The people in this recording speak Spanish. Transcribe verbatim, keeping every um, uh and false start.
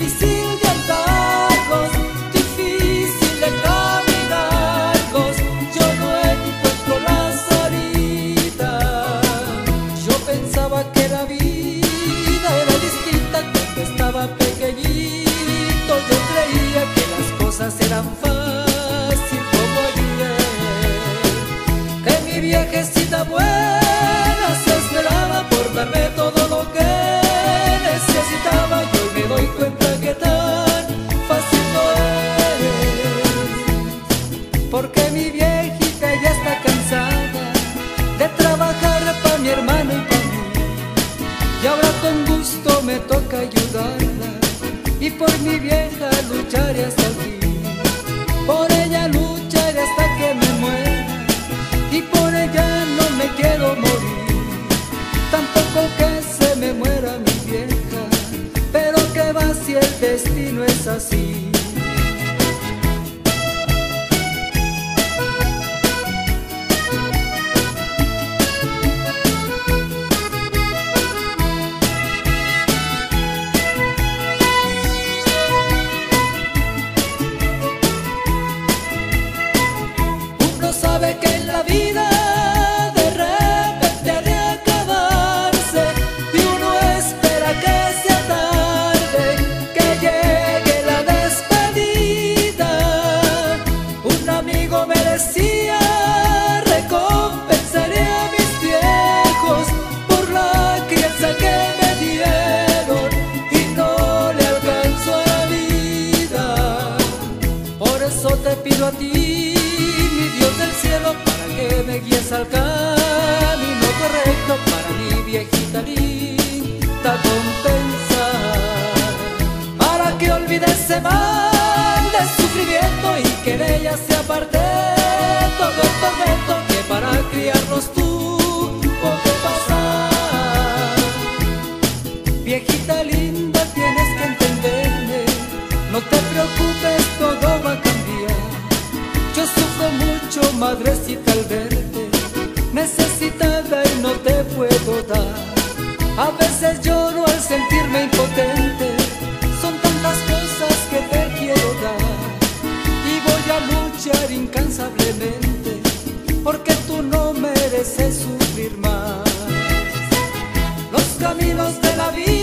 difícil de andarlos, difícil de caminarlos. Yo no encuentro la salida. Yo pensaba que la vida era distinta cuando estaba pequeñito. Yo creía que las cosas eran fácil como ayer, que mi viejecita buena se esperaba por darme todo lo que necesitaba. Y hoy me doy cuenta que tan fácil no es, porque mi viejita ya está cansada de trabajar para mi hermano y para mí, y ahora con gusto me toca ayudarla, y por mi vieja lucharé hasta el fin. Por ella lucharé hasta que me muera, y por ella no me quiero morir. Tampoco que se me muera mi vieja, pero que va si el destino es así. Uno sabe que en la vida de repente ha de acabarse, y uno espera que sea tarde, que llegue la despedida. Un amigo me decía: recompensaré a mis viejos por la crianza que me dieron, y no le alcanzo a la vida. Por eso te pido a ti, mi Dios del cielo, para que me guíes al camino correcto, para mi viejita linda compensar, para que olvide ese mal de sufrimiento y que de ella se aparte todo el tormento que para criarnos tuvo que pasar. Viejita linda, tienes que entenderme, no te preocupes, todo va a cambiar. Yo sufro mucho, madrecita, al verte necesitada y no te puedo dar. A veces lloro al sentirme impotente, son tantas cosas que te quiero dar, y voy a luchar incansablemente, porque tú no mereces sufrir más. Los caminos de la vida